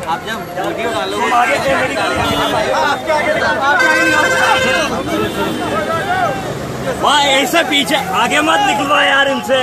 आप जब वीडियो डालोगे वहाँ ऐसे पीछे आगे मत निकलवा यार इनसे।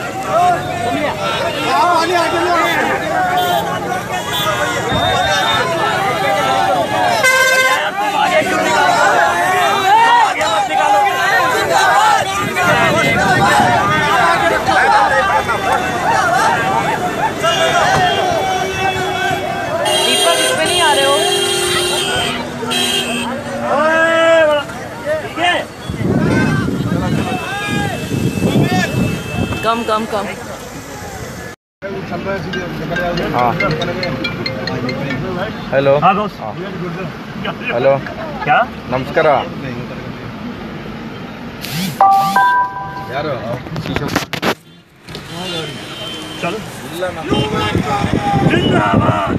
दीपक इसमें नहीं आ रहे हो? कम कम कम। हाँ हेलो। हाँ दोस्त। हेलो क्या नमस्कार चलो जिंदाबाद।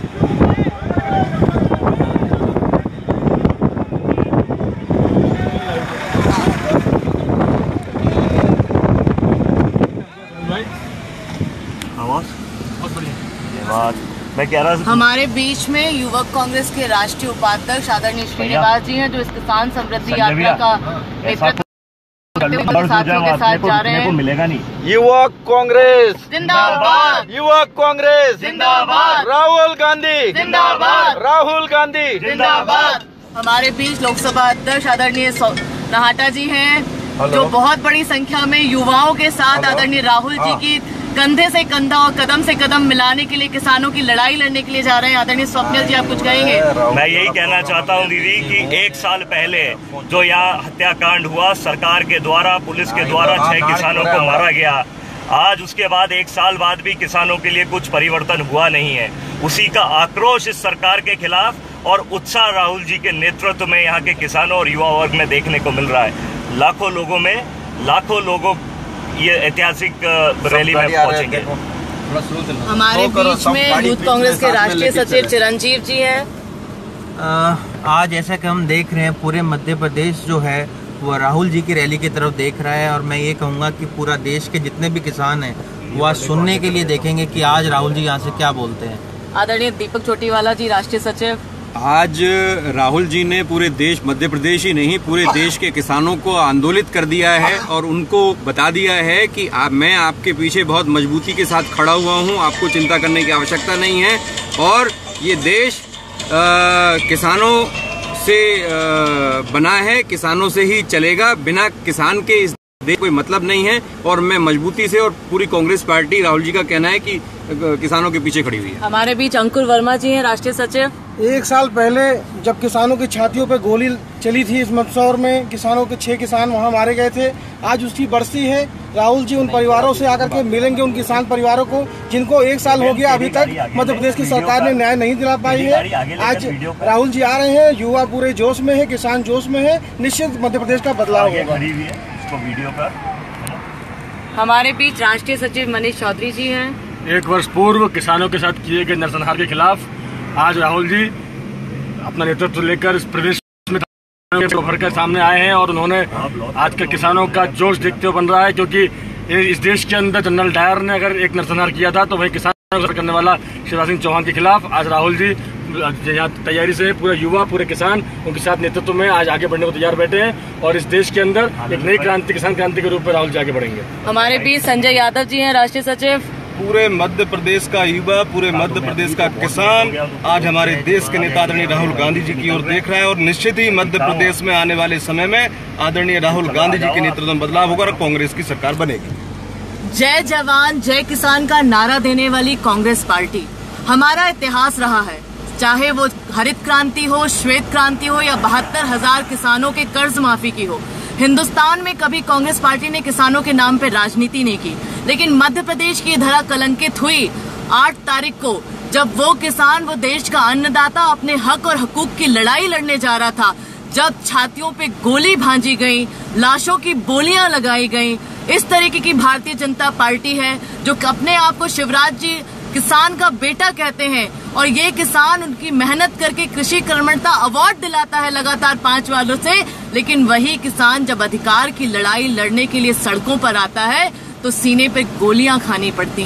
मैं कह रहा था हमारे बीच में युवक कांग्रेस के राष्ट्रीय उपाध्यक्ष आदरणीय श्रीनिवास जी हैं, जो इस किसान समृद्धि यात्रा का नेतृत्व साथियों के साथ जा रहे हैं। मिलेगा नहीं। युवक कांग्रेस जिंदाबाद, युवक कांग्रेस जिंदाबाद, राहुल गांधी जिंदाबाद, राहुल गांधी जिंदाबाद। हमारे बीच लोकसभा अध्यक्ष आदरणीय नाहटा जी हैं, जो बहुत बड़ी संख्या में युवाओं के साथ आदरणीय राहुल जी की कंधे से कंधा और कदम से कदम मिलाने के लिए किसानों की लड़ाई लड़ने के लिए जा रहे हैं। आदरणीय स्वप्निल जी, आप कुछ कहेंगे? मैं यही कहना चाहता हूं दीदी कि 1 साल पहले जो यहाँ हत्याकांड हुआ सरकार के द्वारा, पुलिस के द्वारा 6 किसानों को मारा गया, आज उसके बाद 1 साल बाद भी किसानों के लिए कुछ परिवर्तन हुआ नहीं है। उसी का आक्रोश इस सरकार के खिलाफ और उत्साह राहुल जी के नेतृत्व में यहाँ के किसानों और युवा वर्ग में देखने को मिल रहा है। लाखों लोगों ये ऐतिहासिक रैली में पहुंचेंगे। हमारे बीच में यूथ कांग्रेस के राष्ट्रीय सचिव चिरंजीव जी हैं। आज ऐसा कि हम देख रहे हैं पूरे मध्य प्रदेश जो है वो राहुल जी की रैली की तरफ देख रहा है, और मैं ये कहूँगा कि पूरा देश के जितने भी किसान हैं वो आज सुनने के लिए देखेंगे कि आज राहुल जी यहाँ से क्या बोलते हैं। आदरणीय दीपक चोटीवाला जी, राष्ट्रीय सचिव। आज राहुल जी ने पूरे देश, मध्य प्रदेश ही नहीं पूरे देश के किसानों को आंदोलित कर दिया है और उनको बता दिया है कि मैं आपके पीछे बहुत मजबूती के साथ खड़ा हुआ हूं, आपको चिंता करने की आवश्यकता नहीं है। और ये देश किसानों से बना है, किसानों से ही चलेगा, बिना किसान के इस देश कोई मतलब नहीं है। और मैं मजबूती से, और पूरी कांग्रेस पार्टी, राहुल जी का कहना है कि किसानों के पीछे खड़ी हुई है। हमारे बीच अंकुर वर्मा जी हैं, राष्ट्रीय सचिव। 1 साल पहले जब किसानों की छातियों पे गोली चली थी, इस मंदसौर में किसानों के 6 किसान वहां मारे गए थे, आज उसकी बरसी है। राहुल जी उन परिवारों से आकर के मिलेंगे, उन किसान परिवारों को जिनको 1 साल हो गया अभी तक मध्य प्रदेश की सरकार ने न्याय नहीं दिला पाई है। आज राहुल जी आ रहे हैं, युवा पूरे जोश में है, किसान जोश में है, निश्चित मध्य प्रदेश का बदलाव होगा। हमारे बीच राष्ट्रीय सचिव मनीष चौधरी जी हैं। 1 वर्ष पूर्व किसानों के साथ किए गए नरसंहार के खिलाफ आज राहुल जी अपना नेतृत्व लेकर इस प्रदेश में भर कर सामने आए हैं, और उन्होंने आज के किसानों का जोश देखते हुए बन रहा है, क्योंकि इस देश के अंदर जनरल डायर ने अगर एक नरसंहार किया था तो वही किसानों करने वाला शिवराज सिंह चौहान के खिलाफ आज राहुल जी यहाँ तैयारी से पूरा युवा, पूरे किसान उनके साथ नेतृत्व में आज आगे बढ़ने को तैयार बैठे हैं, और इस देश के अंदर एक नई क्रांति, किसान क्रांति के रूप में राहुल जी आगे बढ़ेंगे। हमारे बीच संजय यादव जी हैं, राष्ट्रीय सचिव। पूरे मध्य प्रदेश का युवा, पूरे मध्य प्रदेश का किसान आज हमारे देश के नेता आदरणीय राहुल गांधी जी की ओर देख रहा है, और निश्चित ही मध्य प्रदेश में आने वाले समय में आदरणीय राहुल गांधी जी के नेतृत्व में बदलाव होगा और कांग्रेस की सरकार बनेगी। जय जवान जय किसान का नारा देने वाली कांग्रेस पार्टी हमारा इतिहास रहा है, चाहे वो हरित क्रांति हो, श्वेत क्रांति हो, या 72,000 किसानों के कर्ज माफी की हो। हिंदुस्तान में कभी कांग्रेस पार्टी ने किसानों के नाम पे राजनीति नहीं की, लेकिन मध्य प्रदेश की धरा कलंकित हुई 8 तारीख को, जब वो किसान, वो देश का अन्नदाता अपने हक और हकूक की लड़ाई लड़ने जा रहा था, जब छातियों पे गोली भांजी गई, लाशों की बोलियां लगाई गई। इस तरीके की भारतीय जनता पार्टी है जो अपने आप को शिवराज जी किसान का बेटा कहते हैं, और ये किसान उनकी मेहनत करके कृषि कर्मठता अवार्ड दिलाता है लगातार 5 सालों से, लेकिन वही किसान जब अधिकार की लड़ाई लड़ने के लिए सड़कों पर आता है तो सीने पे गोलियां खानी पड़ती हैं।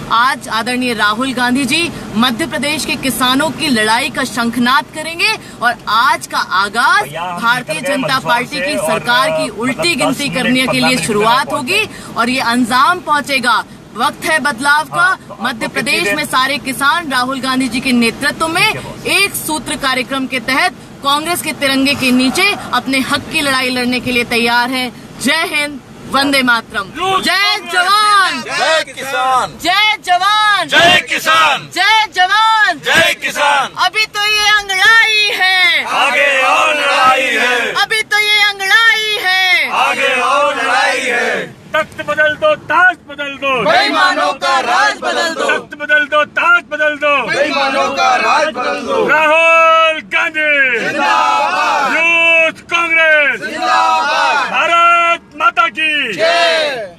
आज आदरणीय राहुल गांधी जी मध्य प्रदेश के किसानों की लड़ाई का शंखनाद करेंगे और आज का आगाज भारतीय जनता पार्टी की सरकार की उल्टी गिनती करने के लिए शुरुआत होगी और ये अंजाम पहुंचेगा। वक्त है बदलाव का। मध्य प्रदेश में सारे किसान राहुल गांधी जी के नेतृत्व में एक सूत्र कार्यक्रम के तहत कांग्रेस के तिरंगे के नीचे अपने हक की लड़ाई लड़ने के लिए तैयार है। जय हिंद, वंदे मातरम। जय जवान, जय किसान। जय जवान, जय किसान। जय जवान, जय किसान। अभी तो ये अंगड़ाई है, आगे और लड़ाई है। अभी तो ये अंगड़ाई है, आगे और लड़ाई है। तख्त बदल दो, ताज बदल दो, बेईमानों का राज बदल दो। तख्त बदल दो, ताज बदल दो, बेईमानों का राज बदल दो। राहुल गांधी जिंदाबाद, यूथ कांग्रेस जिंदाबाद, भारत माता की जय।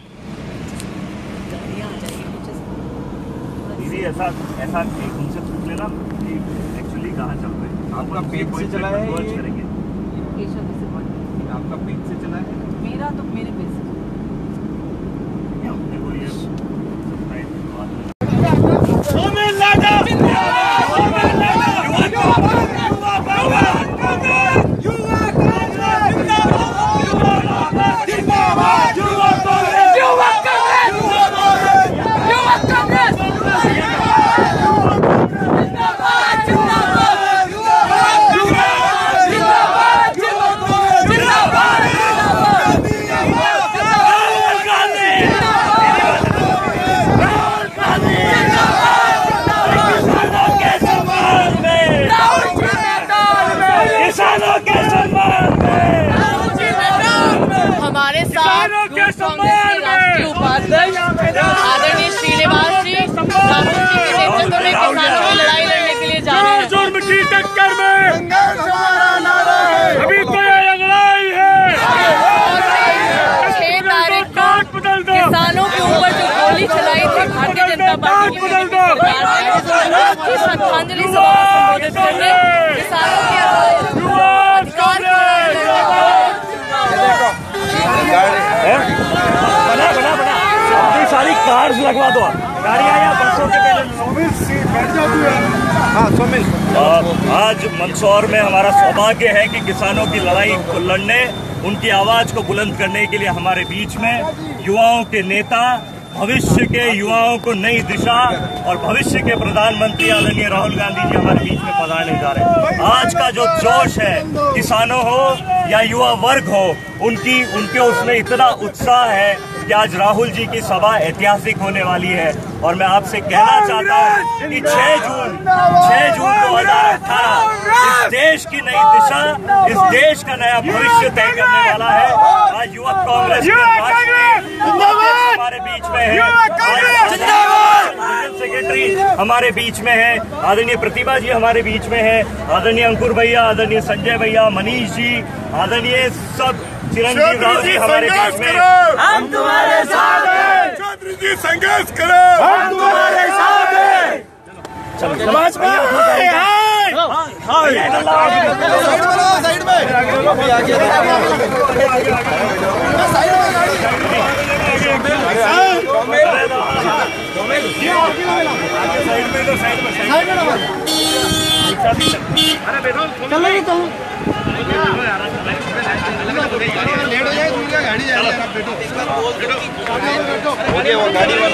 दीदी ऐसा एक उनसे पूछ लेना कि एक्चुअली कहाँ चल रहे हैं। आपका पेट से चला है ये? करेंगे आपका पेट से चला है? मेरा तो मेरे पेट से। हमारे साथ कांग्रेस के राष्ट्रीय उपाध्यक्ष आदरणीय श्रीनिवास जी राहुल जी के नेतृत्व में किसानों की लड़ाई लड़ने के लिए जा रहे हैं। जुर्म की टक्कर में अभी तो ये लड़ाई है। 6 तारीख को किसानों के ऊपर जो गोली चलाई थी भारतीय जनता पार्टी की सरकार ने, उसकी श्रद्धांजलि सभा को संबोधित करने किसानों के अधिकार अपनी सारी कार्स लगवा दो। गाड़ियाँ या बसों के आज मंदसौर में हमारा सौभाग्य है कि किसानों की लड़ाई को लड़ने, उनकी आवाज को बुलंद करने के लिए हमारे बीच में युवाओं के नेता, भविष्य के युवाओं को नई दिशा और भविष्य के प्रधानमंत्री आदरणीय राहुल गांधी जी हमारे बीच में पधारने जा रहे हैं। आज का जो जोश है, किसानों हो या युवा वर्ग हो, उनके उसमें इतना उत्साह है कि आज राहुल जी की सभा ऐतिहासिक होने वाली है। और मैं आपसे कहना चाहता हूँ कि 6 जून 2018 इस देश की नई दिशा, इस देश का नया भविष्य तय करने वाला है। आज युवक कांग्रेस हमारे बीच में है, जनरल सेक्रेटरी हमारे बीच में है, आदरणीय प्रतिभा जी हमारे बीच में है, आदरणीय अंकुर भैया, आदरणीय संजय भैया, मनीष जी, आदरणीय सब चिरंजीव राव जी हमारे बीच में। हम तुम्हारे साथ हैं। चौधरी जी संघर्ष करो, हम तुम्हारे साथ हैं। साइड में लेट हो जाए, गाड़ी जाएगी। वो गाड़ी वाला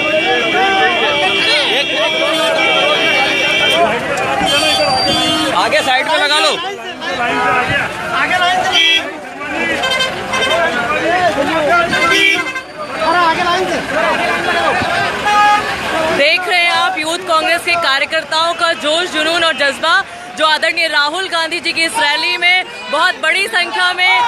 आगे साइड में लगा लो। आगे लाइन से, आगे लाइन से। देख रहे हैं आप यूथ कांग्रेस के कार्यकर्ताओं का जोश, जुनून और जज्बा जो आदरणीय राहुल गांधी जी की इस रैली में बहुत बड़ी संख्या में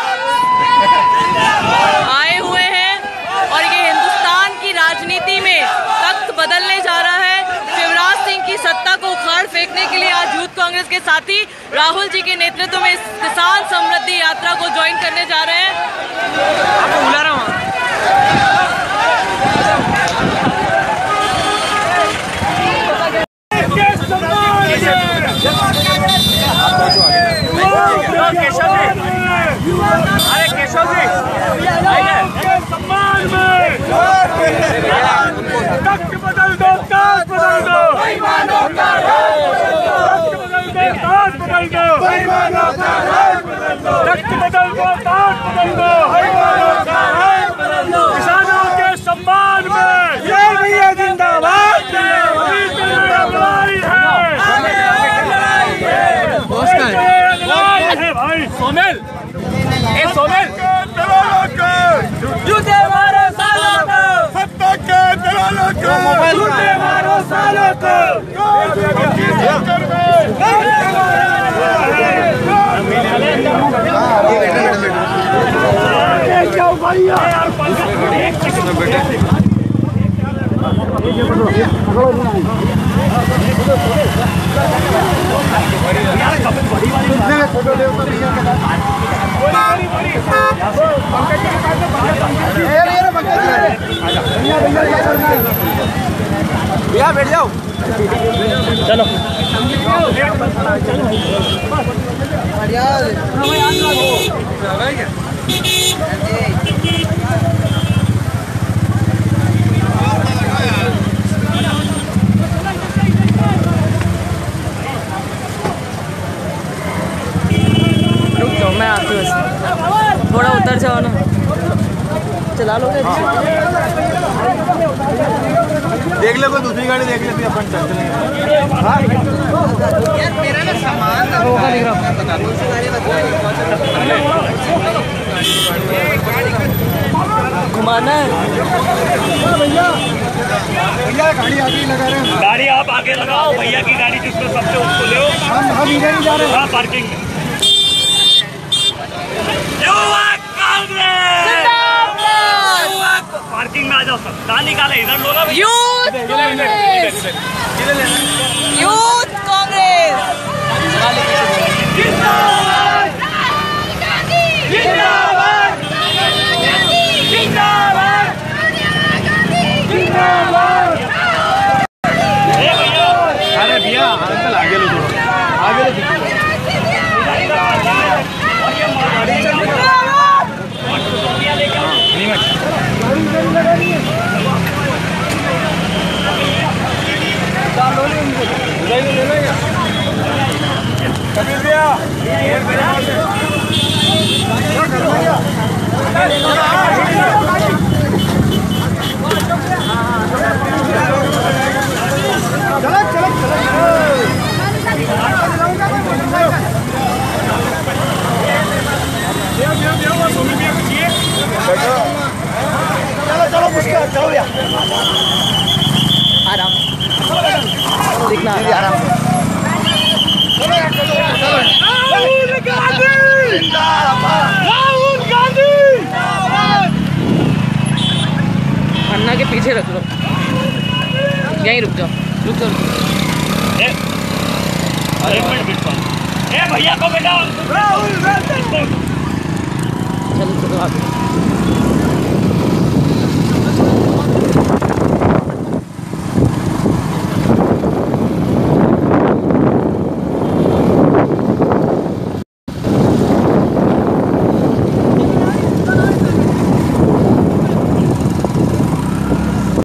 आए हुए हैं। और ये हिंदुस्तान की राजनीति में तख्त बदलने जा रहा है। शिवराज सिंह की सत्ता को उखाड़ फेंकने के लिए आज यूथ कांग्रेस के साथी राहुल जी के नेतृत्व में इस किसान समृद्धि यात्रा को ज्वाइन करने जा रहे हैं। आपको बुला रहा हूँ। अरे केशव जी, सम्मान में तख्त बदल दो। बेईमानों का राज बदल दो, ताज बदल दो, बेईमानों का राज बदल दो, रक्त बदल दो, ताज बदल दो, बेईमानों का राज बदल दो। किसानों के सम्मान में ये भैया जिंदाबाद है, भाई सोमेल, ए सोमेल जूते मारो सालों को, सत्ता के दलालों को जूते मारो सालों को। भैया बैठ जाओ, चलो रुक जाओ, मैं आती हूँ, थोड़ा उतर जाओ ना, चला लोगे। देख ले, कोई दूसरी गाड़ी देख ले, फिर अपन चल चलेंगे। यार मेरा ना सामान घुमाना है भैया, गाड़ी आगे लगा रहे हैं। गाड़ी आप आगे लगाओ, भैया की गाड़ी जिसमें सबसे उसको ले, हम इधर ही जा रहे हैं। हाँ पार्किंग में। पार्किंग में आ जाओ सब, कहाँ निकाले, इधर लो ना। यूथ कांग्रेस, यूथ कांग्रेस जिंदाबाद, जिंदाबाद, जिंदाबाद, जिंदाबाद। अरे भैया अंकल आगे लो, थोड़ा आगे लो। कबीर भैया चलो मुश्किल, चलो भैया आराम दिखना, आराम। राहुल गांधी जिंदाबाद, राहुल गांधी जिंदाबाद। अन्ना के पीछे रख लो, यहीं रुक जाओ, रुक जाओ। एक मिनट, भैया को बेटा राहुल गांधी